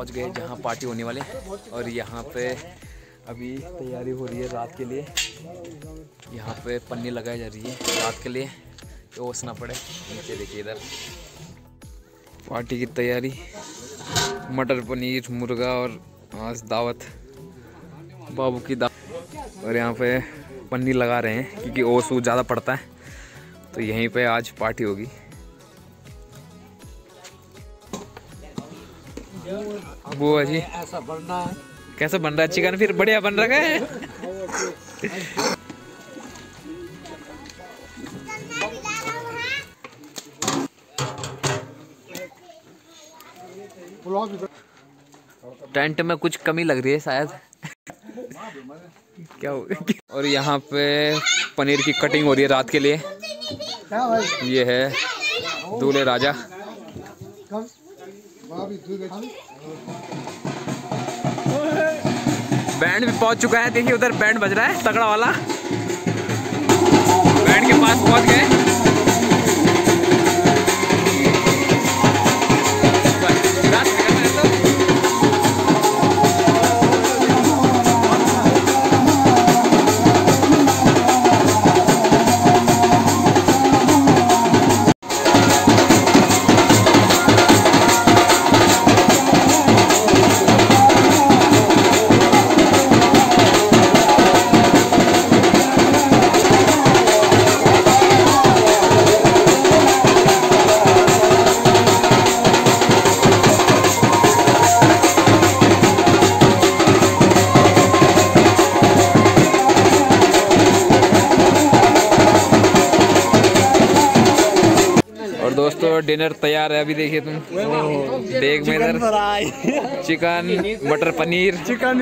पहुंच गए जहां पार्टी होने वाले। और यहाँ पे अभी तैयारी हो रही है रात के लिए। यहाँ पे पन्नी लगाई जा रही है रात के लिए, तो ओस ना पड़े। नीचे देखिए इधर पार्टी की तैयारी, मटर पनीर मुर्गा और आज दावत, बाबू की दावत। और यहाँ पे पन्नी लगा रहे हैं क्योंकि ओस ज़्यादा पड़ता है, तो यहीं पे आज पार्टी होगी। बुआ जी ऐसा बनना है, कैसा बन रहा है चिकन? फिर बढ़िया बन रहा है। टेंट में कुछ कमी लग रही है शायद। क्या हो गया? और यहाँ पे पनीर की कटिंग हो रही है रात के लिए। ये है दूल्हे राजा। बैंड भी पहुंच चुका है, देखिए उधर बैंड बज रहा है तगड़ा वाला। बैंड के पास पहुंच गए। दोस्तों डिनर तैयार है, अभी देखिए तुम देख में इधर चिकन मटर पनीर,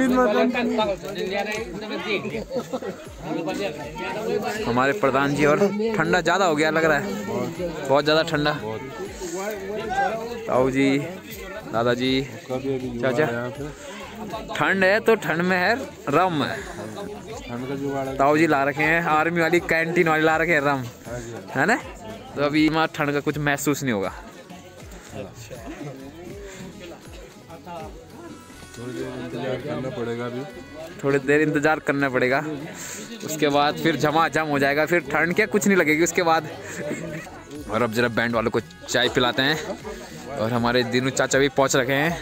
हमारे प्रधान जी। और ठंडा ज़्यादा हो गया लग रहा है, बहुत ज़्यादा ठंडा। ताऊ जी, दादाजी, चाचा, ठंड है तो ठंड में है रम। ताऊ जी ला रखे हैं आर्मी वाली कैंटीन वाली ला रखे हैं रम, है ना? तो अभी वहाँ ठंड का कुछ महसूस नहीं होगा। थोड़ी देर इंतजार करना पड़ेगा, उसके बाद फिर झमाझम हो जाएगा। फिर ठंड क्या कुछ नहीं लगेगी उसके बाद। और अब जरा बैंड वालों को चाय पिलाते हैं। और हमारे दिनू चाचा भी पहुंच रखे हैं।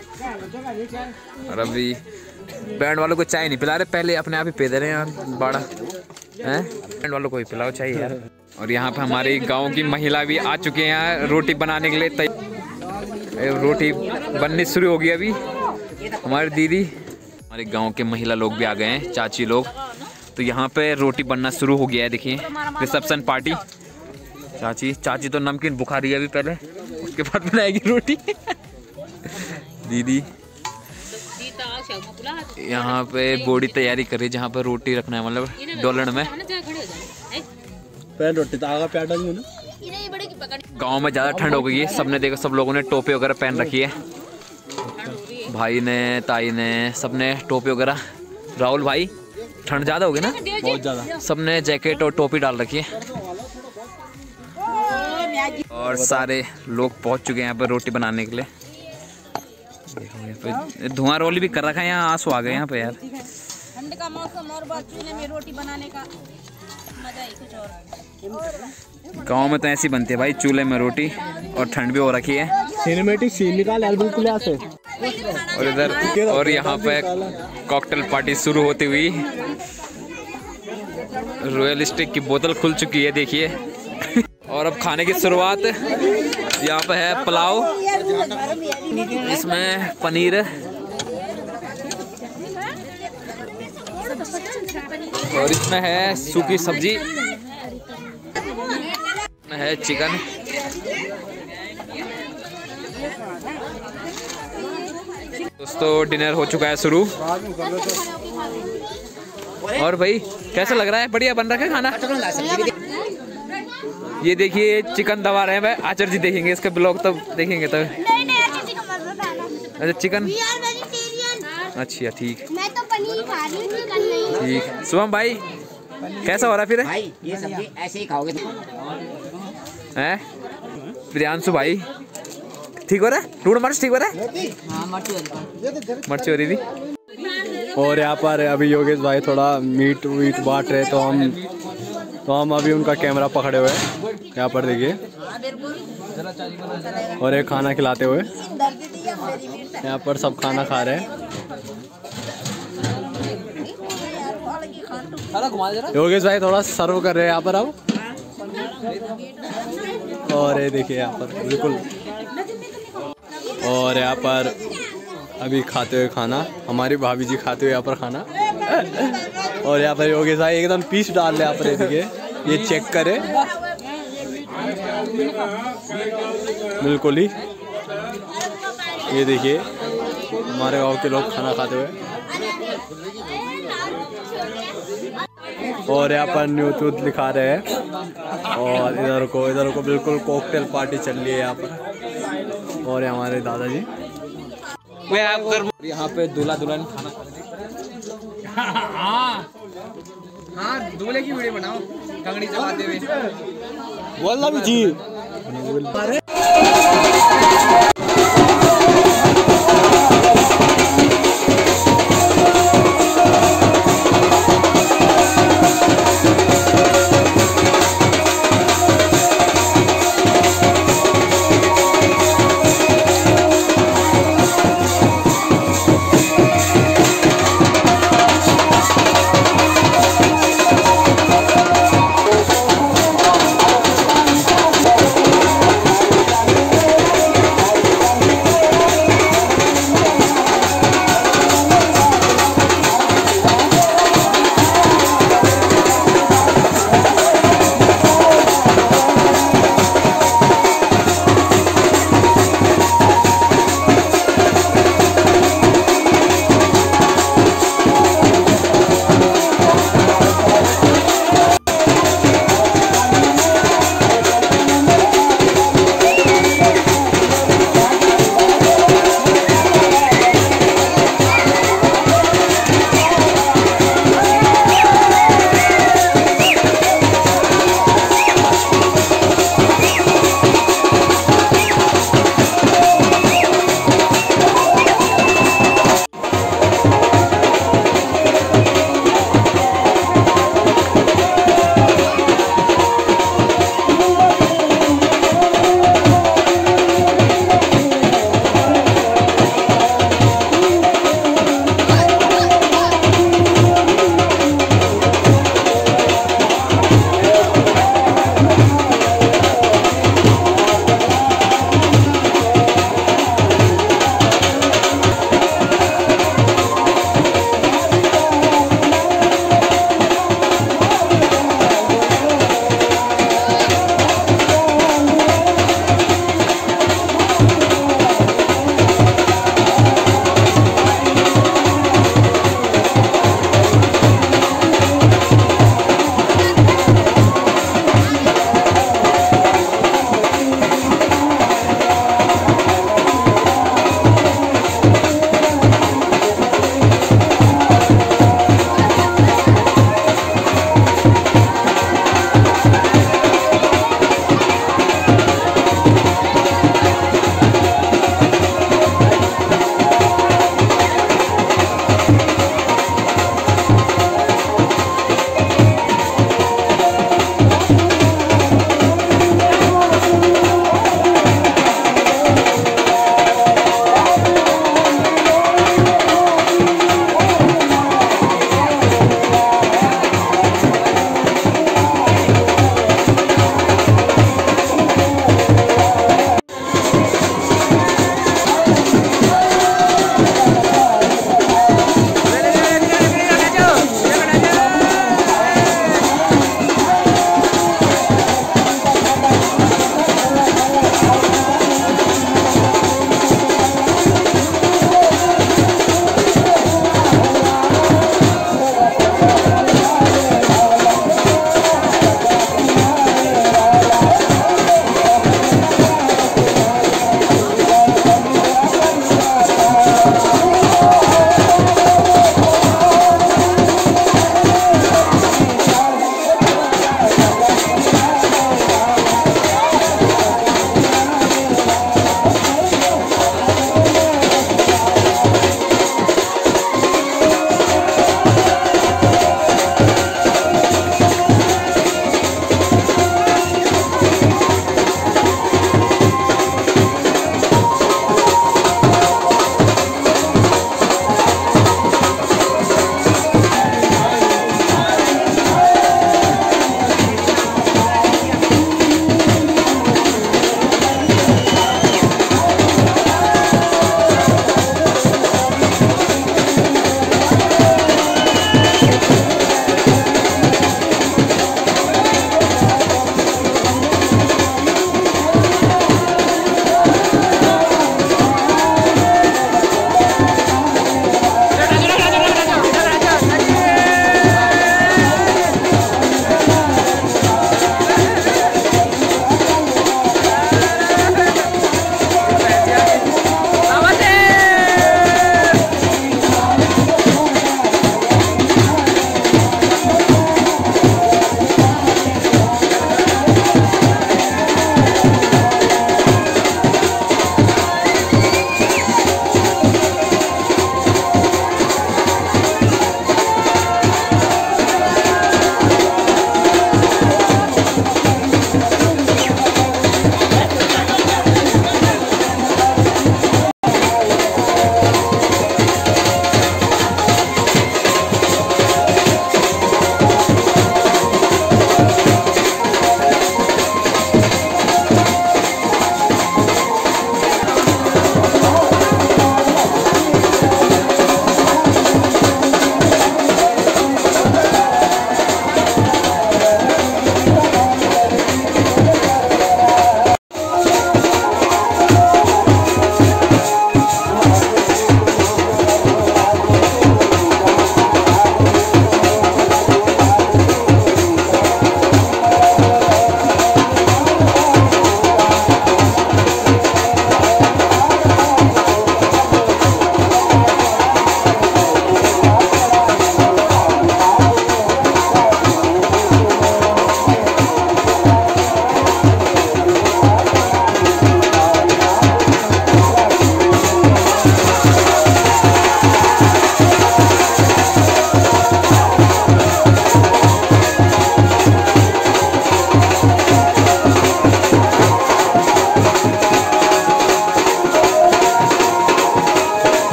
और अभी बैंड वालों को चाय नहीं पिला रहे, पहले अपने आप ही पी दे रहे हैं यार बाड़ा हैं। बैंड वालों को ही पिलाओ चाय यार। और यहाँ पे हमारी गांव की महिला भी आ चुके हैं यहाँ रोटी बनाने के लिए। रोटी बननी शुरू हो गई अभी। हमारी दीदी, हमारे गांव के महिला लोग भी आ गए हैं, चाची लोग। तो यहाँ पे रोटी बनना शुरू हो गया है, देखिए रिसेप्शन पार्टी। चाची तो नमकीन बुखारी है अभी, पहले उसके बाद बनाएगी रोटी। दीदी यहाँ पे बोड़ी तैयारी कर रही है, जहाँ पे रोटी रखना है, मतलब डोलण में। रोटी तो आगा प्याटा नहीं है। गाँव में ज़्यादा ठंड हो गई है, सबने देखा, सब लोगों ने टोपी वगैरह पहन रखी है। भाई ने, ताई ने, सबने टोपी वगैरह। राहुल भाई ठंड ज़्यादा हो गई ना, बहुत ज़्यादा। सबने जैकेट और टोपी डाल रखी है। और सारे लोग पहुंच चुके हैं यहाँ पर रोटी बनाने के लिए। धुआं रोली भी कर रखा है यहाँ, आंसू आ गए यहाँ पे यार। ठंड का मौसम और चूल्हे में रोटी बनाने का मजा ही कुछ और। गाँव में तो ऐसी बनती है भाई, चूल्हे में रोटी, और ठंड भी हो रखी है। सिनेमैटिक सीन निकाल यार बिल्कुल ऐसे। और इधर और यहाँ पे कॉकटेल पार्टी शुरू होती हुई। रॉयल स्टिक की बोतल खुल चुकी है देखिए। और अब खाने की शुरुआत। यहाँ पे है पुलाव, इसमें पनीर और इसमें है सूखी सब्जी, इसमें है चिकन। दोस्तों डिनर हो चुका है शुरू। और भाई कैसा लग रहा है? बढ़िया बन रखा है खाना। ये देखिए चिकन दबा रहे हैं भाई, आचार्य जी देखेंगे इसका ब्लॉग तब देखेंगे तब। अच्छा चिकन, अच्छा ठीक। मैं तो पनीर खा रही हूँ, चिकन नहीं। ठीक। शुभम भाई कैसा हो रहा है फिर? भाई ये सब्जी ऐसे ही खाओगे हैं? प्रियांशु भाई ठीक हो रहा है? लूण मिर्च ठीक हो रहा है? मिर्च हो रही थी। और यहाँ पर अभी योगेश भाई थोड़ा मीट वीट बांट रहे, तो हम अभी उनका कैमरा पकड़े हुए हैं। यहाँ पर देखिए, और एक खाना खिलाते हुए यहाँ पर सब खाना खा रहे हैं। योगेश भाई थोड़ा सर्व कर रहे हैं यहाँ पर अब। और ये देखिए यहाँ पर बिल्कुल, और यहाँ पर अभी खाते हुए खाना, हमारी भाभी जी खाते हुए यहाँ पर खाना। और यहाँ पर योगेश भाई एकदम पीस डाल रहे यहाँ पर, देखिए ये चेक करे बिल्कुल ही। ये देखिए हमारे गांव के लोग खाना खाते हुए। और यहाँ पर न्यूज व्यूज लिखा रहे हैं। और इधर को बिल्कुल कॉकटेल पार्टी चल रही है यहाँ पर। और हमारे दादाजी यहाँ पे दूल्हा दुल्हन खाना हाँ दूल्हे की वीडियो बनाओ कंगड़ी चबाते हुए। बोलना भी जी।